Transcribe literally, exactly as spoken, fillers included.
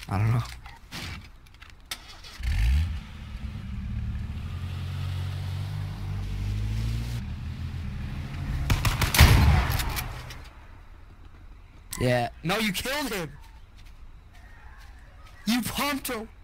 I don't know. Yeah. No, you killed him. You pumped him.